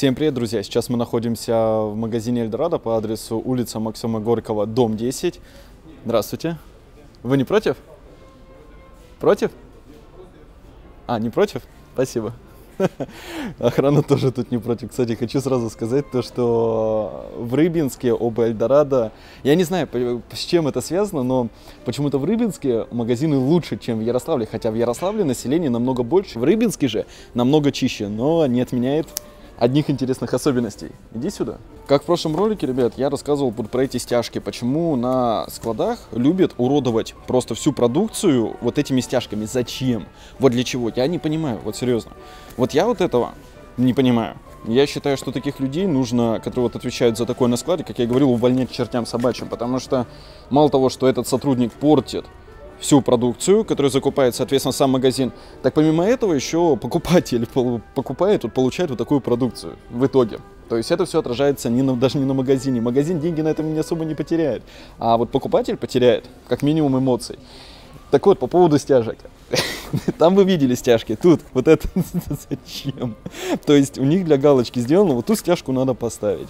Всем привет, друзья! Сейчас мы находимся в магазине Эльдорадо по адресу улица Максима Горького, дом 10. Здравствуйте. Вы не против? Против? А, не против? Спасибо. Охрана тоже тут не против. Кстати, хочу сразу сказать то, что в Рыбинске оба Эльдорадо, я не знаю, с чем это связано, но почему-то в Рыбинске магазины лучше, чем в Ярославле, хотя в Ярославле население намного больше, в Рыбинске же намного чище, но не отменяет одних интересных особенностей. Иди сюда. Как в прошлом ролике, ребят, я рассказывал про эти стяжки, почему на складах любят уродовать просто всю продукцию вот этими стяжками. Зачем? Вот для чего? Я не понимаю, вот серьезно. Вот я вот этого не понимаю. Я считаю, что таких людей нужно, которые вот отвечают за такое на складе, как я говорил, увольнять к чертям собачьим, потому что мало того, что этот сотрудник портит всю продукцию, которую закупает, соответственно, сам магазин, так помимо этого еще покупатель покупает, вот, получает вот такую продукцию в итоге. То есть это все отражается даже не на магазине. Магазин деньги на этом не особо не потеряет, а вот покупатель потеряет как минимум эмоций. Так вот, по поводу стяжек. Там вы видели стяжки, тут вот это зачем? То есть у них для галочки сделано, вот ту стяжку надо поставить.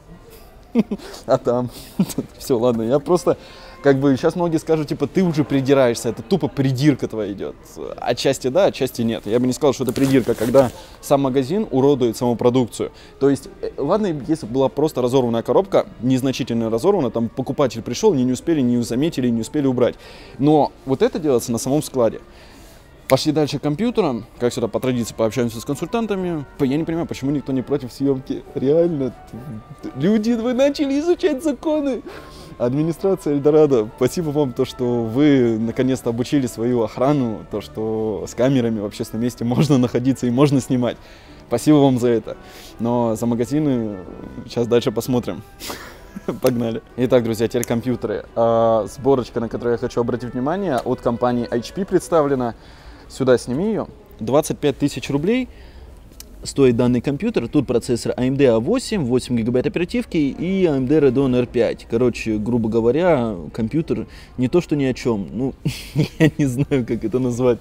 А там все, ладно, я просто, как бы, сейчас многие скажут, типа, ты уже придираешься, это тупо придирка твоя идет. Отчасти да, отчасти нет. Я бы не сказал, что это придирка, когда сам магазин уродует саму продукцию. То есть, ладно, если была просто разорванная коробка, незначительно разорвана, там покупатель пришел, не успели, не заметили, не успели убрать. Но вот это делается на самом складе. Пошли дальше к компьютерам, как всегда, по традиции пообщаемся с консультантами. Я не понимаю, почему никто не против съемки. Реально, люди, вы начали изучать законы. Администрация Эльдорадо, спасибо вам, то, что вы наконец-то обучили свою охрану, то, что с камерами в общественном месте можно находиться и можно снимать. Спасибо вам за это. Но за магазины сейчас дальше посмотрим. Погнали. Итак, друзья, теперь компьютеры. Сборочка, на которую я хочу обратить внимание, от компании HP представлена. Сюда сними ее. 25 тысяч рублей стоит данный компьютер. Тут процессор AMD A8, 8 гигабайт оперативки и AMD Radeon R5. Короче, грубо говоря, компьютер не то что ни о чем. Ну, я не знаю, как это назвать.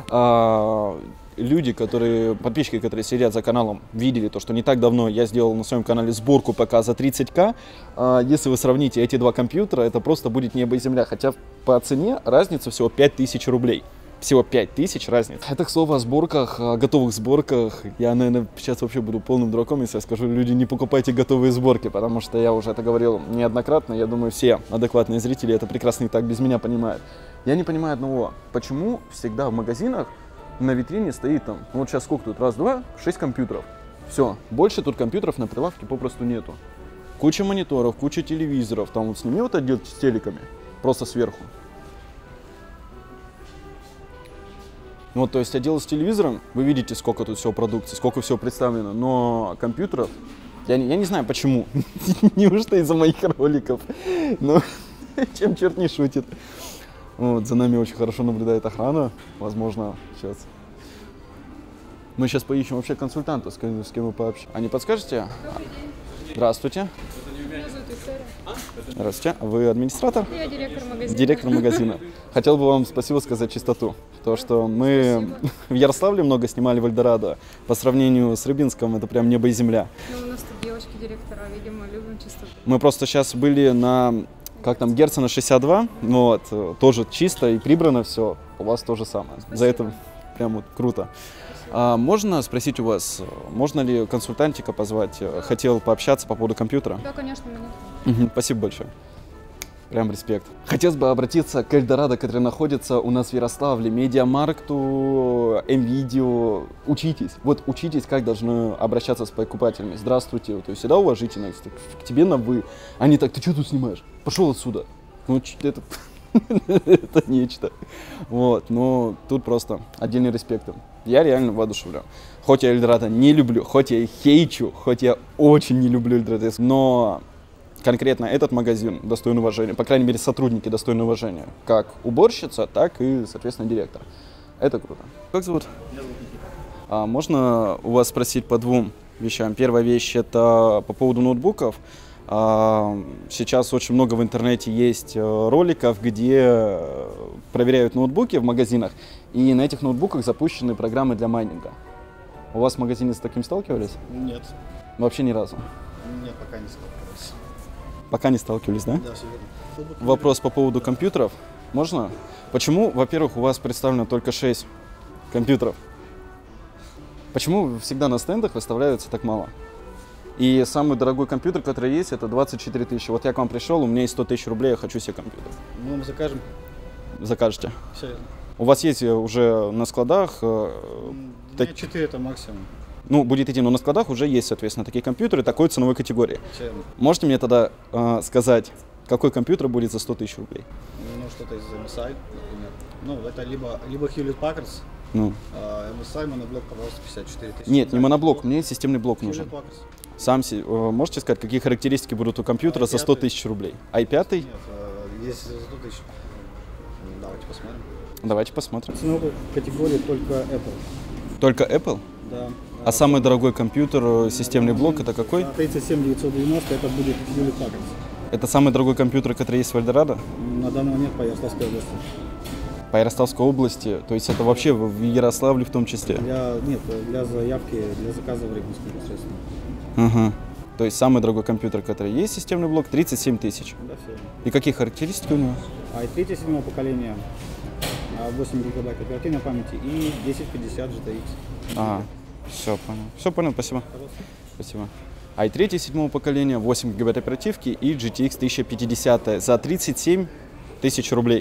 Люди, подписчики, которые сидят за каналом, видели то, что не так давно я сделал на своем канале сборку ПК за 30К. Если вы сравните эти два компьютера, это просто будет небо и земля. Хотя по цене разница всего 5000 рублей. Всего 5000 разниц. Это, к слову, о сборках, о готовых сборках. Я, наверное, сейчас вообще буду полным дураком, если я скажу, люди, не покупайте готовые сборки, потому что я уже это говорил неоднократно. Я думаю, все адекватные зрители это прекрасно и так без меня понимают. Я не понимаю одного. Почему всегда в магазинах на витрине стоит там, ну вот сейчас сколько тут, раз, два, 6 компьютеров. Все, больше тут компьютеров на прилавке попросту нету. Куча мониторов, куча телевизоров. Там вот сними вот отдел с телеками, просто сверху. Вот, то есть отдел с телевизором, вы видите, сколько тут всего продукции, сколько всего представлено, но компьютеров, я не знаю почему, неужто из-за моих роликов, но чем черт не шутит. Вот, за нами очень хорошо наблюдает охрана, возможно, сейчас. Мы сейчас поищем вообще консультанта, с кем мы пообщаемся. А не подскажете? Здравствуйте. Меня зовут Виктория. Здравствуйте. Вы администратор? Я директор магазина. Директор магазина. Хотел бы вам спасибо сказать чистоту. То, что мы в Ярославле много снимали в Эльдорадо. По сравнению с Рыбинском это прям небо и земля. Ну, у нас тут девочки-директора, видимо, любим чистоту. Мы просто сейчас были на, как там, Герцена 62. Вот, тоже чисто и прибрано все. У вас то же самое. Спасибо. За это прям вот круто. Можно спросить у вас, можно ли консультантика позвать? Хотел пообщаться по поводу компьютера. Да, конечно, минутку. Спасибо большое. Прям респект. Хотелось бы обратиться к Эльдорадо, который находится у нас в Ярославле, Медиамаркту, МВидео. Учитесь. Вот учитесь, как должны обращаться с покупателями. Здравствуйте. То есть всегда уважительно. К тебе на вы. А не так, ты что тут снимаешь? Пошел отсюда. Ну, это... это нечто. Вот, но тут просто отдельный респект. Я реально воодушевлен. Хоть я Эльдорадо не люблю, хоть я их хейчу, хоть я очень не люблю Эльдорадо, но конкретно этот магазин достоин уважения. По крайней мере, сотрудники достойны уважения. Как уборщица, так и, соответственно, директор. Это круто. Как зовут? Меня зовут Никита. Можно у вас спросить по двум вещам? Первая вещь – это по поводу ноутбуков. Сейчас очень много в интернете есть роликов, где проверяют ноутбуки в магазинах, и на этих ноутбуках запущены программы для майнинга. У вас в магазине с таким сталкивались? Нет. Вообще ни разу. Нет, пока не сталкивался. Пока не сталкивались, да? Да, все верно. Вопрос по поводу компьютеров. Можно? Почему, во-первых, у вас представлено только 6 компьютеров? Почему всегда на стендах выставляется так мало? И самый дорогой компьютер, который есть, это 24 тысячи. Вот я к вам пришел, у меня есть 100 тысяч рублей, я хочу себе компьютер. Ну, мы закажем. Закажете? Все верно. У вас есть уже на складах... Дня 4 это максимум. Ну, будет идти, но на складах уже есть, соответственно, такие компьютеры такой ценовой категории. Все верно. Можете мне тогда сказать, какой компьютер будет за 100 тысяч рублей? Ну, что-то из MSI, например. Ну, это либо Hewlett Packard, Ну. MSI, моноблок, пожалуйста, 54 тысячи. Нет, не моноблок, мне системный блок нужен. Hewlett Packard. Сам можете сказать, какие характеристики будут у компьютера за 100 тысяч рублей? i5? Нет, есть за 100 тысяч. Давайте посмотрим. Давайте посмотрим. Ценовой категории только Apple. Только Apple? Да. А самый дорогой компьютер, системный блок, это какой? 37990 это будет Hewlett Packard. Это самый дорогой компьютер, который есть в Эльдорадо? На данный момент по Ярославской области. По Ярославской области? То есть это вообще в Ярославле в том числе? Для заявки, для заказа в Рыбинске непосредственно. Угу. То есть самый дорогой компьютер, который есть, системный блок, 37 тысяч. Да, все. И какие характеристики у него? i3 седьмого поколения, 8 гигабайт оперативной памяти и 1050 GTX. Ага, все понял. Все понял, спасибо. Пожалуйста. Спасибо. i3 седьмого поколения, 8 гигабайт оперативки и GTX 1050 за 37 тысяч рублей.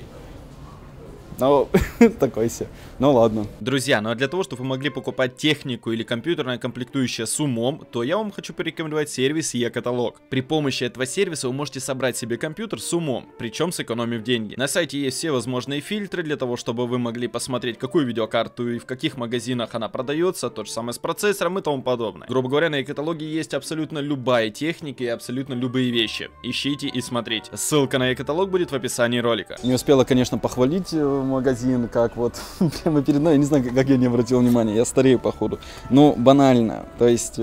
Ну, такой себе. Ну ладно. Друзья, ну а для того, чтобы вы могли покупать технику или компьютерное комплектующее с умом, то я вам хочу порекомендовать сервис e-каталог. При помощи этого сервиса вы можете собрать себе компьютер с умом, причем сэкономив деньги. На сайте есть все возможные фильтры для того, чтобы вы могли посмотреть, какую видеокарту и в каких магазинах она продается, то же самое с процессором и тому подобное. Грубо говоря, на e-каталоге есть абсолютно любая техника и абсолютно любые вещи. Ищите и смотрите. Ссылка на e-каталог будет в описании ролика. Не успела, конечно, похвалить магазин, как вот прямо перед мной, я не знаю, как я не обратил внимания, я старею походу. Ну, банально, то есть,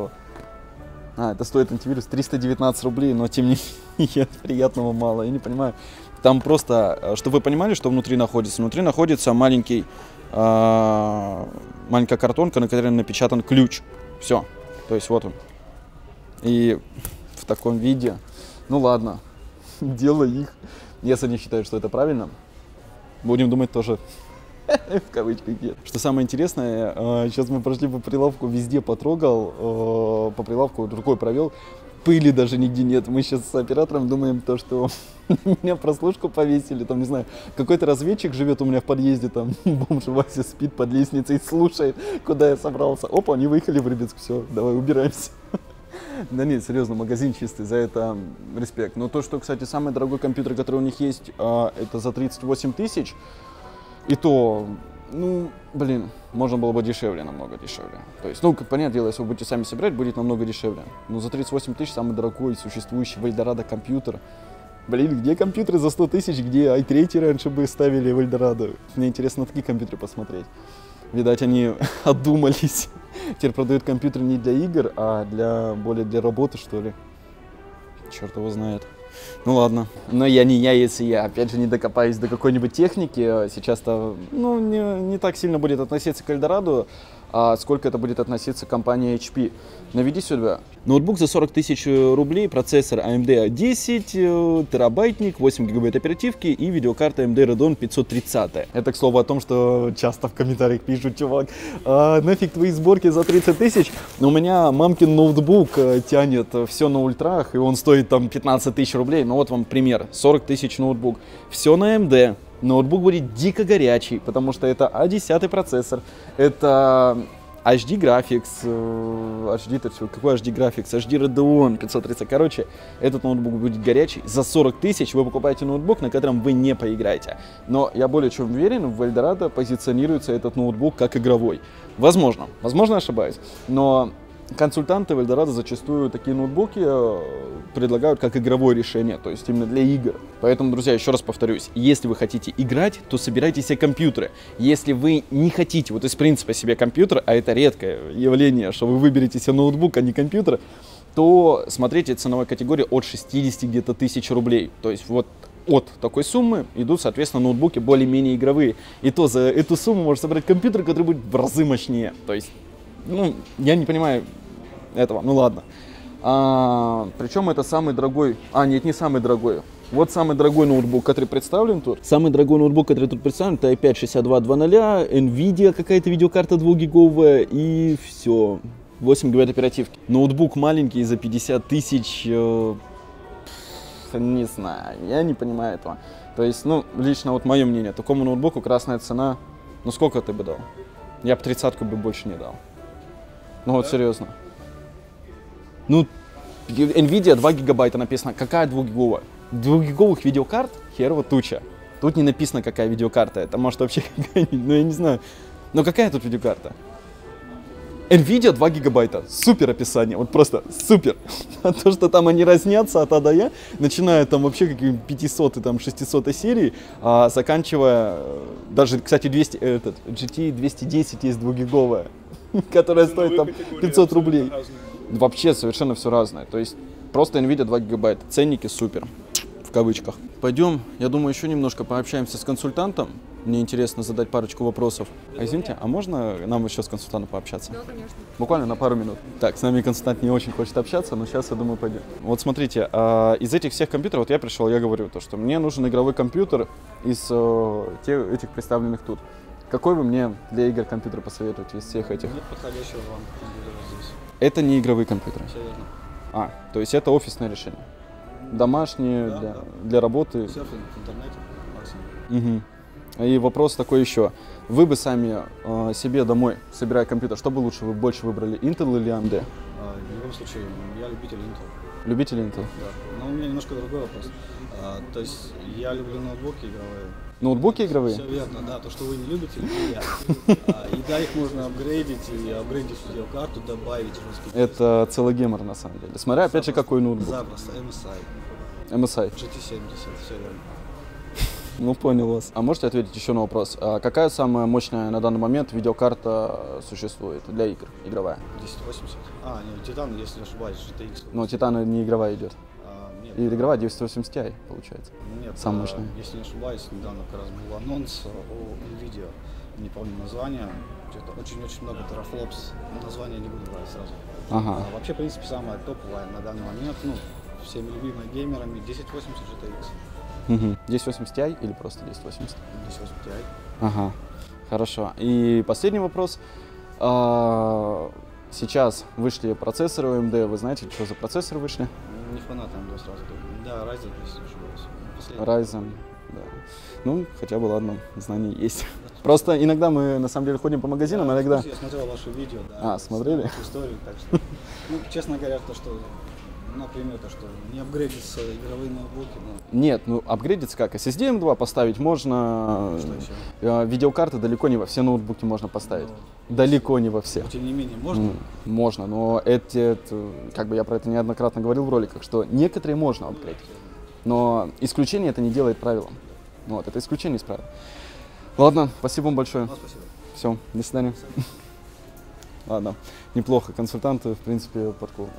это стоит антивирус 319 рублей, но тем не менее приятного мало, я не понимаю. Там просто, чтобы вы понимали, что внутри находится маленькая картонка, на которой напечатан ключ, все, то есть вот он. И в таком виде, ну ладно, дело их, если они считают, что это правильно. Будем думать тоже в кавычках нет. Что самое интересное, сейчас мы прошли по прилавку, везде потрогал, по прилавку рукой провел, пыли даже нигде нет. Мы сейчас с оператором думаем то, что меня прослушку повесили, там, не знаю, какой-то разведчик живет у меня в подъезде, там, бомж Вася спит под лестницей, слушает, куда я собрался. Опа, они выехали в Рыбинск, все, давай убираемся. Да нет, серьезно, магазин чистый, за это респект. Но то, что, кстати, самый дорогой компьютер, который у них есть, это за 38 тысяч. И то, ну, блин, можно было бы дешевле, намного дешевле. То есть, ну, понятное дело, если вы будете сами собирать, будет намного дешевле. Но за 38 тысяч самый дорогой существующий в Эльдорадо компьютер. Блин, где компьютеры за 100 тысяч, где i3 раньше бы ставили в Эльдорадо? Мне интересно на такие компьютеры посмотреть. Видать, они отдумались. Теперь продают компьютер не для игр, а более для работы, что ли. Черт его знает. Ну ладно. Но я не я, если я опять же не докопаюсь до какой-нибудь техники. Сейчас-то, ну, не так сильно будет относиться к Эльдорадо, а сколько это будет относиться к компании HP. Наведи сюда. Ноутбук за 40 тысяч рублей, процессор AMD 10, терабайтник, 8 гигабайт оперативки и видеокарта AMD Radeon 530. Это, к слову, о том, что часто в комментариях пишут, чувак, нафиг твои сборки за 30 тысяч. Но у меня мамкин ноутбук тянет все на ультрах, и он стоит там 15 тысяч рублей. Ну вот вам пример, 40 тысяч ноутбук. Все на AMD. Ноутбук будет дико горячий, потому что это A10 процессор, это HD Graphics, какой HD Graphics, HD Radeon 530, короче, этот ноутбук будет горячий. За 40 тысяч вы покупаете ноутбук, на котором вы не поиграете. Но я более чем уверен, в Эльдорадо позиционируется этот ноутбук как игровой. Возможно ошибаюсь, но консультанты в Эльдорадо зачастую такие ноутбуки предлагают как игровое решение, то есть именно для игр. Поэтому, друзья, еще раз повторюсь, если вы хотите играть, то собирайте себе компьютеры. Если вы не хотите, вот из принципа себе компьютер, а это редкое явление, что вы выберете себе ноутбук, а не компьютер, то смотрите ценовой категории от 60 где-то тысяч рублей. То есть вот от такой суммы идут, соответственно, ноутбуки более-менее игровые. И то за эту сумму можно собрать компьютер, который будет в разы мощнее. То есть, ну, я не понимаю, этого. Ну ладно. Причем это самый дорогой... нет, не самый дорогой. Вот самый дорогой ноутбук, который представлен тут. Самый дорогой ноутбук, который тут представлен, это i5 6200, Nvidia какая-то видеокарта 2-гиговая и все. 8 ГБ оперативки. Ноутбук маленький за 50 тысяч, не знаю, я не понимаю этого. То есть, ну, лично вот мое мнение, такому ноутбуку красная цена, ну сколько ты бы дал? Я бы 30-ку бы больше не дал. Ну вот серьезно. Ну, Nvidia 2 гигабайта написано, какая 2-гиговая? 2-гиговых видеокарт херово туча. Тут не написано, какая видеокарта, это может вообще какая-нибудь, ну я не знаю. Но какая тут видеокарта? Nvidia 2 гигабайта, супер описание, вот просто супер. А то, что там они разнятся от А до Я, начиная там вообще какие-нибудь 500 и там 600 серии, заканчивая, даже, кстати, GT 210 есть 2-гиговая, которая стоит там 500 рублей. Вообще совершенно все разное, то есть просто Nvidia 2 гигабайта, ценники супер, в кавычках. Пойдем, я думаю, еще немножко пообщаемся с консультантом. Мне интересно задать парочку вопросов. Извините, а можно нам еще с консультантом пообщаться? Да, конечно. Буквально на пару минут. Так, с нами консультант не очень хочет общаться, но сейчас, я думаю, пойдем. Вот смотрите, из этих всех компьютеров, вот я пришел, я говорю, то, что мне нужен игровой компьютер из этих представленных тут. Какой вы мне для игр компьютер посоветуете из всех этих? Нет подходящего вам компьютера здесь. Это не игровые компьютеры? Все верно. То есть это офисное решение? Домашние, Да, для работы? Серфинг в интернете максимум. Угу. И вопрос такой еще. Вы бы сами себе домой, собирая компьютер, что бы лучше, вы больше выбрали, Intel или AMD? В любом случае, я любитель Intel. Любитель Intel? Да. Но у меня немножко другой вопрос. То есть я люблю ноутбуки игровые. Ноутбуки игровые? Все верно, да. То, что вы не любите, не я. И да, их можно апгрейдить, и апгрейдить видеокарту, добавить жесткий. Это целый гемор на самом деле. Смотря опять же какой ноутбук. Запросто, MSI. MSI. GT70, все верно. Ну, понял вас. А можете ответить еще на вопрос? Какая самая мощная на данный момент видеокарта существует для игр, игровая? 1080. Нет, Titan, если не ошибаюсь, GTX. Но Titan не игровая идет. Нет. И игровая 980 Ti получается. Нет, самая мощная. Если не ошибаюсь, недавно как раз был анонс о NVIDIA. Не помню название. Что-то очень-очень много терафлопс. Название не буду брать сразу. Ага. Вообще, в принципе, самая топовая на данный момент, ну, всеми любимая геймерами, 1080 GTX. Угу. 1080 Ti или просто 1080? 1080 Ti. Ага, хорошо. И последний вопрос. Сейчас вышли процессоры AMD. Вы знаете, что за процессоры вышли? Не фанат AMD сразу. Да, Ryzen, если не ошибаюсь. Ryzen, да. Ну, хотя бы ладно, знания есть. Просто иногда мы на самом деле ходим по магазинам, да, иногда... Я смотрел ваше видео, да. Смотрели? Историю, так что, ну, честно говоря, то, что, например, то, что не апгрейдятся игровые ноутбуки, ну... Нет, ну апгрейдиться как? SSD M2 поставить можно, Что еще? Видеокарты далеко не во все ноутбуки можно поставить. Далеко не во все. Но, тем не менее, можно? Можно, но как бы я про это неоднократно говорил в роликах, что некоторые можно апгрейдить. Но исключение это не делает правилом. Вот, это исключение из правил. Ладно, спасибо вам большое. Спасибо. Все, до свидания. Ладно, неплохо. Консультанты, в принципе, подкованы.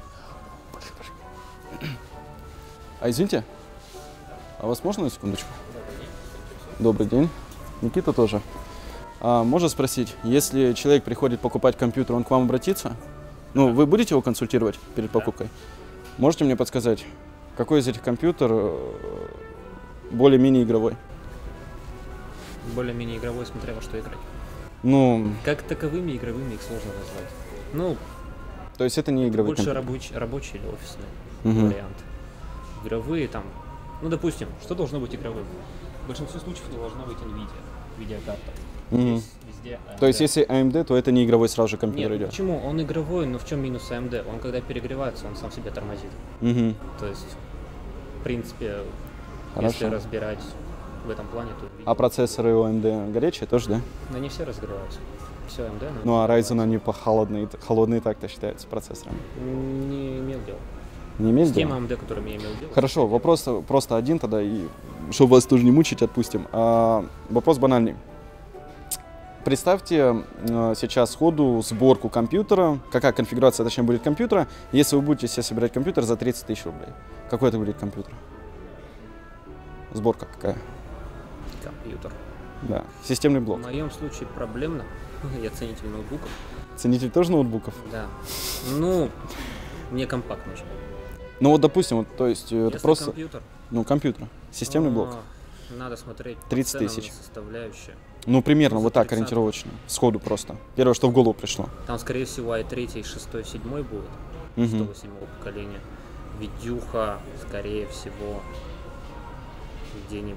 Извините, а вас можно на секундочку? Добрый день. Никита тоже. Можно спросить, если человек приходит покупать компьютер, он к вам обратится? Ну, вы будете его консультировать перед покупкой? Можете мне подсказать, какой из этих компьютеров более-менее игровой? Более-менее игровой, смотря во что играть. Ну, Как таковыми игровыми их сложно назвать. Ну, то есть это не игровой больше компьютер? рабочий или офисный Мгм. вариант. Игровые там, ну, допустим, что должно быть игровым? В большинстве случаев не должно быть NVIDIA, видеокарта. Мгм. Здесь везде AMD. То есть если AMD, то это не игровой сразу же компьютер Нет, идет? почему? Он игровой, но в чем минус AMD? Он когда перегревается, он сам себя тормозит. Мгм. То есть, в принципе, Хорошо. если разбирать в этом плане, то А процессоры у AMD горячие тоже, да? но не все разогреваются. Все AMD, но Ну а Ryzen они холодные так-то считаются процессорами. не имел дела. Не имеешь С тем дела? AMD, которым я имел дело. Хорошо, вопрос просто один тогда, и чтобы вас тоже не мучить, отпустим. Вопрос банальный. Представьте сейчас сходу сборку компьютера, какая конфигурация, точнее, будет компьютера, если вы будете себе собирать компьютер за 30 тысяч рублей. Какой это будет компьютер? Сборка какая? Компьютер. Да. Системный блок. В моем случае проблемно. Я ценитель ноутбуков. Ценитель тоже ноутбуков? Да. Ну, мне компакт нужен. Ну вот, допустим, вот, то есть это Если просто, компьютер, ну, компьютер, системный блок. надо смотреть 30 ценам тысяч. на составляющие. Ну, примерно за вот так 30. ориентировочно, сходу просто. Первое, что в голову пришло. Там, скорее всего, i3, 6, 7 будет, Мгм. 108 поколения. Видюха, скорее всего, где-нибудь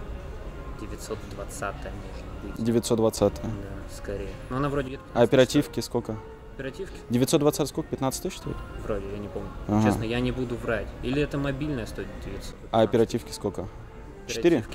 920 может быть. 920. Да, скорее. Но она вроде где-то А оперативки сколько? оперативки? 920 сколько? 15 тысяч стоит? Вроде, я не помню. Ага. Честно, я не буду врать. Или это мобильная стоит 900? А оперативки сколько? 4? Оперативки.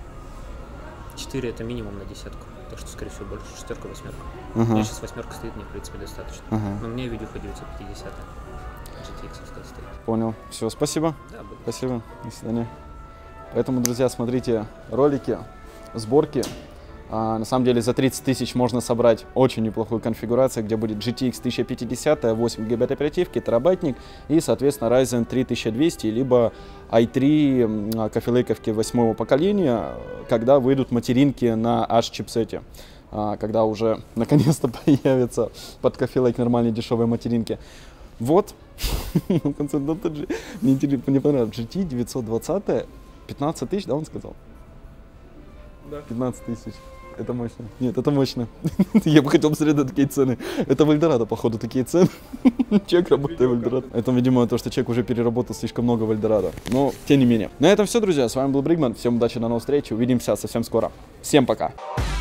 4 это минимум на десятку. Так что, скорее всего, больше шестерка, восьмерка. У меня Ага. сейчас восьмерка стоит, мне, в принципе, достаточно. Ага. Но мне видюха 950 GTX стоит. Понял. Все, спасибо. Да, будет. Спасибо. До свидания. Поэтому, друзья, смотрите ролики, сборки. На самом деле за 30 тысяч можно собрать очень неплохую конфигурацию, где будет GTX 1050, 8 ГБ оперативки, терабайтник и, соответственно, Ryzen 3200, либо i3 Coffee Lake'овки 8-го поколения, когда выйдут материнки на H-чипсете. Когда уже наконец-то появятся под Coffee Lake нормальные дешевые материнки. Вот. В конце, мне понравилось. GT 920, 15 тысяч, да, он сказал? Да. 15 тысяч. Это мощно. Нет, это мощно. Я бы хотел посмотреть на такие цены. Это в Эльдорадо, походу, такие цены. Человек работает в Эльдорадо. Это, видимо, то, что человек уже переработал слишком много в Эльдорадо. Но, тем не менее. На этом все, друзья. С вами был Бригман. Всем удачи, до новых встреч. Увидимся совсем скоро. Всем пока.